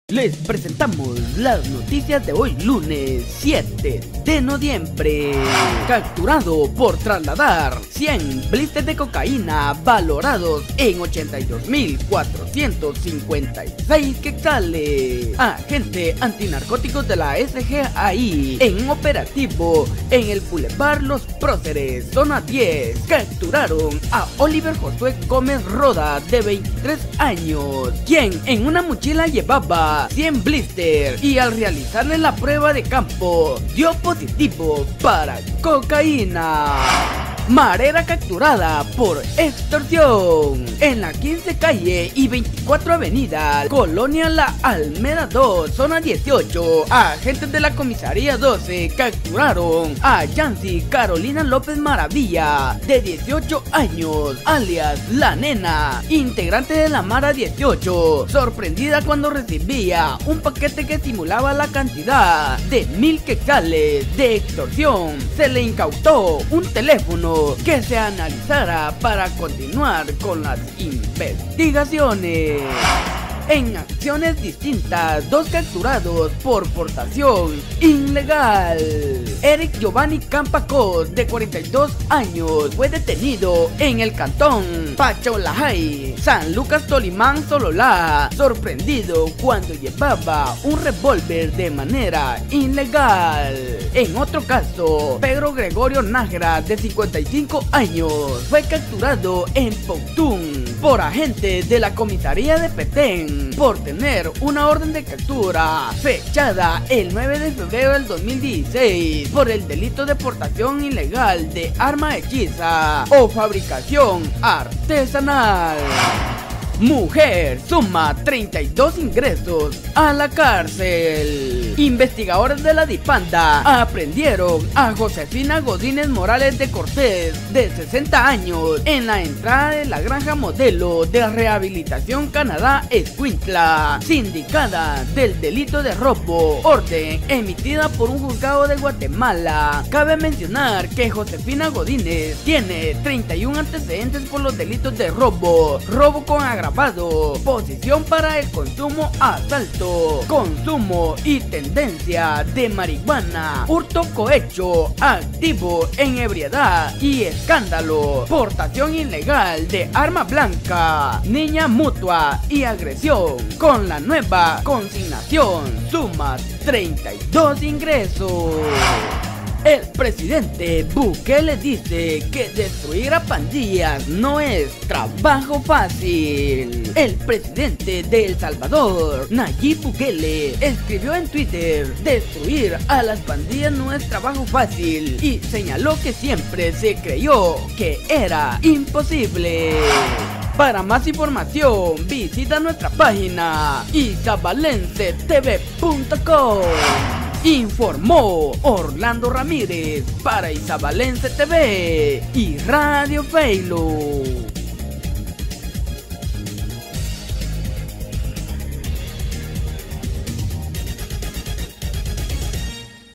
Les presentamos las noticias de hoy lunes 7 de noviembre. Capturado por trasladar 100 blisters de cocaína valorados en 82.456 quetzales. Agente antinarcóticos de la SGAI en un operativo en el Boulevard Los Próceres, zona 10, capturaron a Oliver Josué Gómez Roda, de 23 años, quien en una mochila llevaba 100 blisters y al realizarle la prueba de campo dio positivo para cocaína. Marera capturada por extorsión en la 15 calle y 24 avenida, Colonia La Almeda 2, zona 18. Agentes de la comisaría 12 capturaron a Yancy Carolina López Maravilla, de 18 años, alias La Nena, integrante de la Mara 18, sorprendida cuando recibía un paquete que simulaba la cantidad de 1000 quetzales de extorsión. Se le incautó un teléfono que se analizará para continuar con las investigaciones. En acciones distintas, 2 capturados por portación ilegal. Eric Giovanni Campacos, de 42 años, fue detenido en el cantón Pacholajay, San Lucas Tolimán, Sololá, sorprendido cuando llevaba un revólver de manera ilegal. En otro caso, Pedro Gregorio Nájera, de 55 años, fue capturado en Poutún por agentes de la comisaría de Petén por tener una orden de captura fechada el 9 de febrero del 2016 por el delito de portación ilegal de arma hechiza o fabricación artesanal. Mujer suma 32 ingresos a la cárcel. Investigadores de la DIPANDA aprendieron a Josefina Godínez Morales de Cortés, de 60 años, en la entrada de la granja modelo de Rehabilitación Canadá Escuintla, sindicada del delito de robo, orden emitida por un juzgado de Guatemala. Cabe mencionar que Josefina Godínez tiene 31 antecedentes por los delitos de robo, robo con agravante, posesión para el consumo, asalto, consumo y tendencia de marihuana, hurto cohecho, activo en ebriedad y escándalo, portación ilegal de arma blanca, niña mutua y agresión. Con la nueva consignación suma 32 ingresos. El presidente Bukele dice que destruir a pandillas no es trabajo fácil. El presidente de El Salvador, Nayib Bukele, escribió en Twitter: destruir a las pandillas no es trabajo fácil, y señaló que siempre se creyó que era imposible. Para más información, visita nuestra página isabalencetv.com. Informó Orlando Ramírez para Isabalense TV y Radio Feylo.